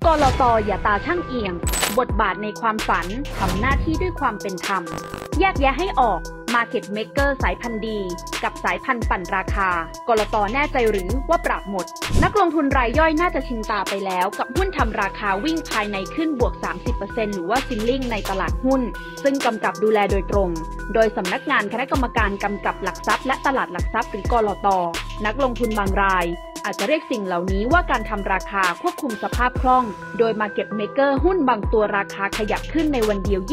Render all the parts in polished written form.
กลต.อย่าตาช่างเอียงบทบาทในความฝันทำหน้าที่ด้วยความเป็นธรรมแยกแยะให้ออก Market Maker สายพันธุ์ดีกับสายพันธุ์ปั่นราคากลต.แน่ใจหรือว่าปรับหมดนักลงทุนรายย่อยน่าจะชินตาไปแล้วกับหุ้นทำราคาวิ่งภายในขึ้นบวก 30% หรือว่าซิลลิ่งในตลาดหุ้นซึ่งกำกับดูแลโดยตรงโดยสำนักงานคณะกรรมการกำกับหลักทรัพย์และตลาดหลักทรัพย์หรือกลต.นักลงทุนบางรายอาจจะเรียกสิ่งเหล่านี้ว่าการทำราคาควบคุมสภาพคล่องโดย Market Maker หุ้นบางตัวราคาขยับขึ้นในวันเดียว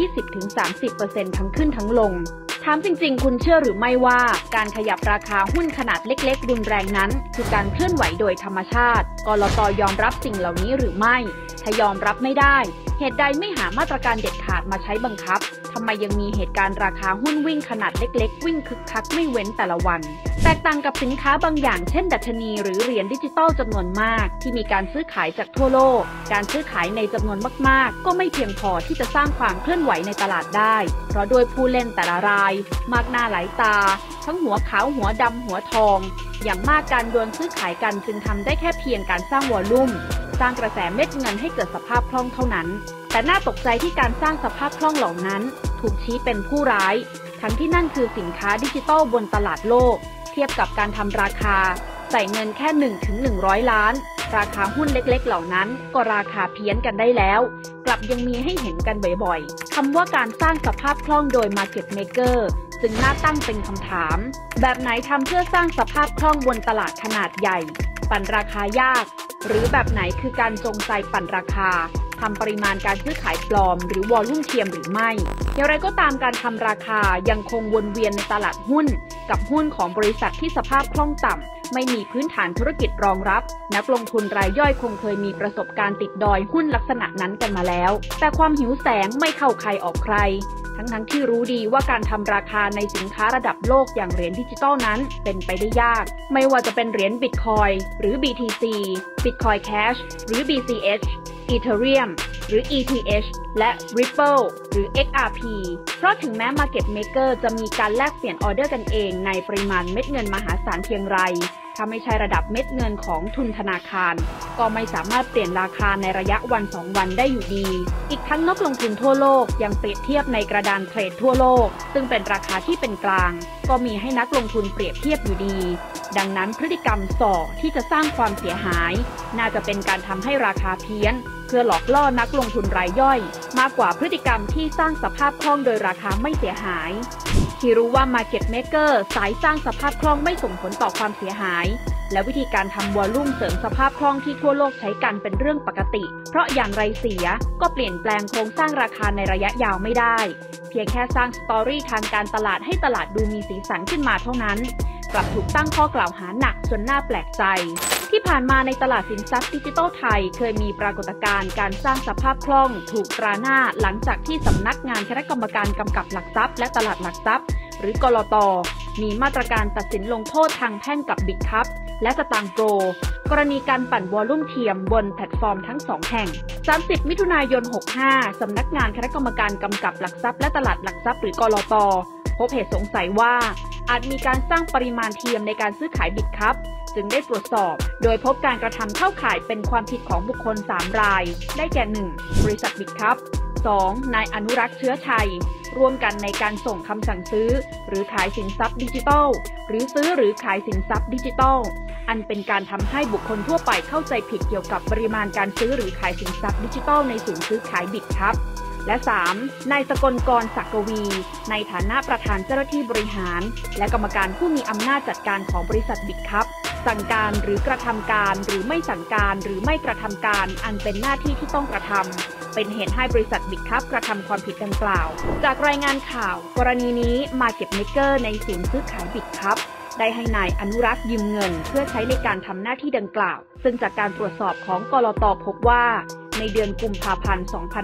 20-30% ทั้งขึ้นทั้งลงถามจริงๆคุณเชื่อหรือไม่ว่าการขยับราคาหุ้นขนาดเล็กๆรุนแรงนั้นคือการเคลื่อนไหวโดยธรรมชาติกลต.ยอมรับสิ่งเหล่านี้หรือไม่ถ้ายอมรับไม่ได้เหตุใดไม่หามาตรการเด็ดขาดมาใช้บังคับทำไมยังมีเหตุการณ์ราคาหุ้นวิ่งขนาดเล็กๆวิ่งคึกคักไม่เว้นแต่ละวันแตกต่างกับสินค้าบางอย่างเช่นดัชนีหรือเหรียญดิจิตอลจำนวนมากที่มีการซื้อขายจากทั่วโลกการซื้อขายในจำนวนมากๆก็ไม่เพียงพอที่จะสร้างความเคลื่อนไหวในตลาดได้เพราะโดยผู้เล่นแต่ละรายมากหน้าหลายตาทั้งหัวขาวหัวดำหัวทองอย่างมากการดวลซื้อขายกันจึงทำได้แค่เพียงการสร้างวอลลุ่มสร้างกระแสเม็ดเงินให้เกิดสภาพคล่องเท่านั้นแต่น่าตกใจที่การสร้างสภาพคล่องเหล่านั้นถูกชี้เป็นผู้ร้ายทั้งที่นั่นคือสินค้าดิจิทัลบนตลาดโลกเทียบกับการทำราคาใส่เงินแค่ 1-100 ล้านราคาหุ้นเล็กๆเหล่านั้นก็ราคาเพี้ยนกันได้แล้วกลับยังมีให้เห็นกันบ่อยๆคำว่าการสร้างสภาพคล่องโดย Market Maker จึงน่าตั้งเป็นคำถามแบบไหนทำเพื่อสร้างสภาพคล่องบนตลาดขนาดใหญ่ปั่นราคายากหรือแบบไหนคือการจงใจปั่นราคาทำปริมาณการซื้อขายปลอมหรือวอลลุ่มเทียมหรือไม่อย่างไรก็ตามการทำราคายังคงวนเวียนในตลาดหุ้นกับหุ้นของบริษัทที่สภาพคล่องต่ำไม่มีพื้นฐานธุรกิจรองรับนักลงทุนรายย่อยคงเคยมีประสบการณ์ติดดอยหุ้นลักษณะนั้นกันมาแล้วแต่ความหิวแสงไม่เข้าใครออกใครทั้งที่รู้ดีว่าการทำราคาในสินค้าระดับโลกอย่างเหรียญดิจิตอลนั้นเป็นไปได้ยากไม่ว่าจะเป็นเหรียญ Bitcoin หรือ BTC Bitcoin Cash หรือ BCH Ethereum หรือ ETH และ Ripple หรือ XRP เพราะถึงแม้ Market Maker จะมีการแลกเปลี่ยนออเดอร์กันเองในปริมาณเม็ดเงินมหาศาลเพียงไรถ้าไม่ใช่ระดับเม็ดเงินของทุนธนาคารก็ไม่สามารถเปลี่ยนราคาในระยะวัน2วันได้อยู่ดีอีกทั้งนักลงทุนทั่วโลกยังเปรียบเทียบในกระดานเทรดทั่วโลกซึ่งเป็นราคาที่เป็นกลางก็มีให้นักลงทุนเปรียบเทียบอยู่ดีดังนั้นพฤติกรรมส่อที่จะสร้างความเสียหายน่าจะเป็นการทำให้ราคาเพี้ยนเพื่อหลอกล่อนักลงทุนรายย่อยมากกว่าพฤติกรรมที่สร้างสภาพคล่องโดยราคาไม่เสียหายที่รู้ว่า Market Maker สายสร้างสภาพคล่องไม่ส่งผลต่อความเสียหายและวิธีการทำวอลลุ่มเสริมสภาพคล่องที่ทั่วโลกใช้กันเป็นเรื่องปกติเพราะอย่างไรเสียก็เปลี่ยนแปลงโครงสร้างราคาในระยะยาวไม่ได้เพียงแค่สร้างสตอรี่ทางการตลาดให้ตลาดดูมีสีสันขึ้นมาเท่านั้นกลับถูกตั้งข้อกล่าวหาหนักจนน่าแปลกใจที่ผ่านมาในตลาดสินทรัพย์ดิจิทัลไทยเคยมีปรากฏการณ์การสร้างสภาพคล่องถูกตราหน้าหลังจากที่สำนักงานคณะกรรมการกำกับหลักทรัพย์และตลาดหลักทรัพย์หรือกลต.มีมาตรการตัดสินลงโทษทางแพ่งกับบิตคัพและสตางค์โปรกรณีการปั่นวอลลุ่มเทียมบนแพลตฟอร์มทั้ง2แห่ง30มิถุนายน65สำนักงานคณะกรรมการกำกับหลักทรัพย์และตลาดหลักทรัพย์หรือกลต.พบเหตุสงสัยว่าอาจมีการสร้างปริมาณเทียมในการซื้อขายบิตคัพจึงได้ตรวจสอบโดยพบการกระทำเข้าข่ายเป็นความผิดของบุคคล3รายได้แก่ 1. บริษัทบิตคัพ 2. นายอนุรักษ์เชื้อชัยร่วมกันในการส่งคำสั่งซื้อหรือขายสินทรัพย์ดิจิทัลหรือซื้อหรือขายสินทรัพย์ดิจิทัลอันเป็นการทำให้บุคคลทั่วไปเข้าใจผิดเกี่ยวกับปริมาณการซื้อหรือขายสินทรัพย์ดิจิทัลในศูนย์ซื้อขายบิตคัพและ 3. นายสกลกรศักดิ์วีในฐานะประธานเจ้าหน้าที่บริหารและกรรมการผู้มีอำนาจจัดการของบริษัทบิตคัพสั่งการหรือกระทำการหรือไม่สั่งการหรือไม่กระทำการอันเป็นหน้าที่ที่ต้องกระทำเป็นเหตุให้บริษัทบิตคัพกระทำความผิดดังกล่าวจากรายงานข่าวกรณีนี้ Market Maker ในศูนย์ซื้อขายบิตคัพได้ให้นายอนุรักษ์ยืมเงินเพื่อใช้ในการทำหน้าที่ดังกล่าวซึ่งจากการตรวจสอบของกลต.พบว่าในเดือนกุมภาพันธ์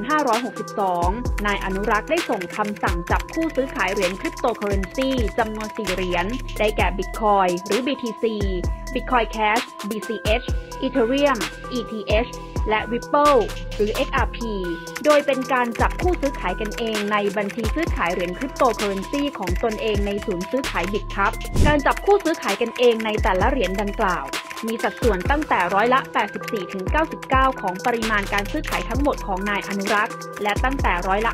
2562 นายอนุรักษ์ได้ส่งคำสั่งจับคู่ซื้อขายเหรียญคริปโตเคอเรนซีจำนวน4เหรียญได้แก่ Bitcoin หรือ BTC Bitcoin Cash BCH Ethereum ETH และ Ripple หรือ XRP โดยเป็นการจับคู่ซื้อขายกันเองในบัญชีซื้อขายเหรียญคริปโตเคอเรนซีของตนเองในศูนย์ซื้อขายบิตคัพการจับคู่ซื้อขายกันเองในแต่ละเหรียญดังกล่าวมีสัดส่วนตั้งแต่ร้อยละ 84-99 ของปริมาณการซื้อขายทั้งหมดของนายอนุรักษ์และตั้งแต่ร้อยละ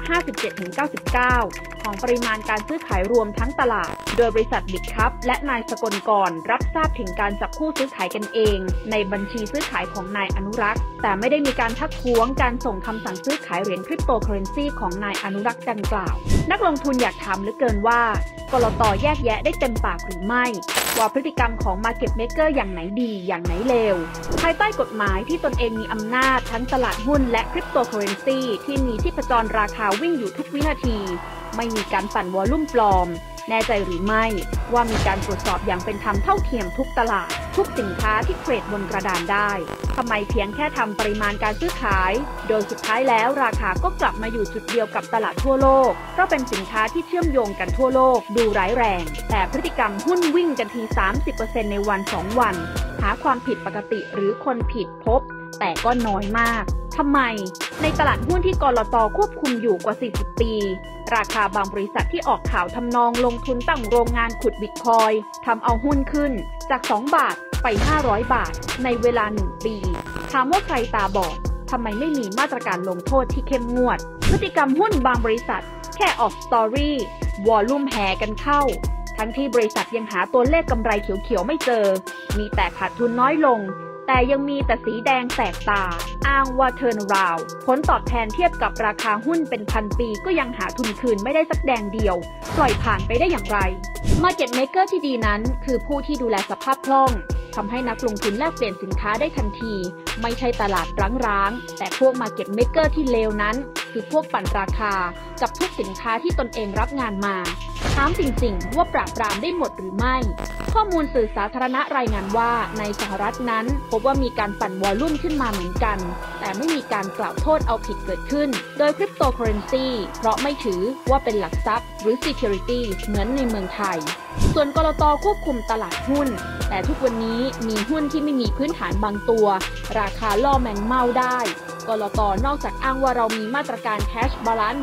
57-99 ของปริมาณการซื้อขายรวมทั้งตลาดโดยบริษัทบิ๊กคัพและนายสกลกรรับทราบถึงการจับคู่ซื้อขายกันเองในบัญชีซื้อขายของนายอนุรักษ์แต่ไม่ได้มีการทักท้วงการส่งคำสั่งซื้อขายเหรียญคริปโตเคอเรนซีของนายอนุรักษ์ดังกล่าวนักลงทุนอยากถามเหลือเกินว่ากลต.แยกแยะได้เต็มปากหรือไม่ว่าพฤติกรรมของ Market Maker อย่างไหนดีอย่างไหนเลวภายใต้กฎหมายที่ตนเองมีอำนาจทั้งตลาดหุ้นและคริปโตเคอเรนซีที่มีชีพจรราคาวิ่งอยู่ทุกวินาทีไม่มีการปั่นวอลลุ่มปลอมแน่ใจหรือไม่ว่ามีการตรวจสอบอย่างเป็นธรรมเท่าเทียมทุกตลาดทุกสินค้าที่เทรดบนกระดานได้ทำไมเพียงแค่ทำปริมาณการซื้อขายโดยสุดท้ายแล้วราคาก็กลับมาอยู่จุดเดียวกับตลาดทั่วโลกเพราะเป็นสินค้าที่เชื่อมโยงกันทั่วโลกดูร้ายแรงแต่พฤติกรรมหุ้นวิ่งกันที 30% ในวัน 2 วันหาความผิดปกติหรือคนผิดพบแต่ก็น้อยมากทำไมในตลาดหุ้นที่กลต.ควบคุมอยู่กว่า 40 ปีราคาบางบริษัทที่ออกข่าวทำนองลงทุนตั้งโรงงานขุดบิตคอยน์ทำเอาหุ้นขึ้นจาก2 บาทไป500 บาทในเวลา1 ปีถามว่าใครตาบอดทำไมไม่มีมาตรการลงโทษที่เข้มงวดพฤติกรรมหุ้นบางบริษัทแค่ออกสตอรี่วอลลุ่มแห่กันเข้าทั้งที่บริษัทยังหาตัวเลขกำไรเขียวๆไม่เจอมีแต่ขาดทุนน้อยลงแต่ยังมีแต่สีแดงแสกตาอ้างว่าเทิร์นราวด์ผลตอบแทนเทียบกับราคาหุ้นเป็นพันปีก็ยังหาทุนคืนไม่ได้สักแดงเดียวปล่อยผ่านไปได้อย่างไร Market Maker ที่ดีนั้นคือผู้ที่ดูแลสภาพคล่องทำให้นักลงทุนแลกเปลี่ยนสินค้าได้ทันทีไม่ใช่ตลาดร้างๆแต่พวก Market Maker ที่เลวนั้นคือพวกปั่นราคากับทุกสินค้าที่ตนเองรับงานมาถามจริงๆว่าปราบปรามได้หมดหรือไม่ข้อมูลสื่อสาธารณะรายงานว่าในสหรัฐนั้นพบว่ามีการปั่นวอลลุ่มขึ้นมาเหมือนกันแต่ไม่มีการกล่าวโทษเอาผิดเกิดขึ้นโดยคริปโตเคอเรนซีเพราะไม่ถือว่าเป็นหลักทรัพย์หรือ Securities เหมือนในเมืองไทยส่วนกลต.ควบคุมตลาดหุ้นแต่ทุกวันนี้มีหุ้นที่ไม่มีพื้นฐานบางตัวราคาล่อแมงเม่าได้กลต.นอกจากอ้างว่าเรามีมาตรการ Cash Balance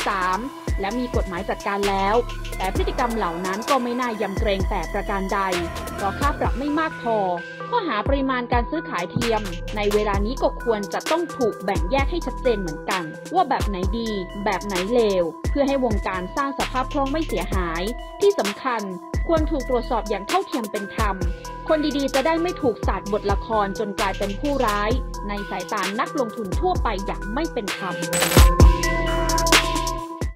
1-3 และมีกฎหมายจัดการแล้วแต่พฤติกรรมเหล่านั้นก็ไม่น่ายำเกรงแต่ประการใดเพราะค่าปรับไม่มากพอข้อหาปริมาณการซื้อขายเทียมในเวลานี้ก็ควรจะต้องถูกแบ่งแยกให้ชัดเจนเหมือนกันว่าแบบไหนดีแบบไหนเลวเพื่อให้วงการสร้างสภาพคล่องไม่เสียหายที่สำคัญควรถูกตรวจสอบอย่างเท่าเทียมเป็นธรรมคนดีๆจะได้ไม่ถูกสาดบทละครจนกลายเป็นผู้ร้ายในสายตานักลงทุนทั่วไปอย่างไม่เป็นธรรม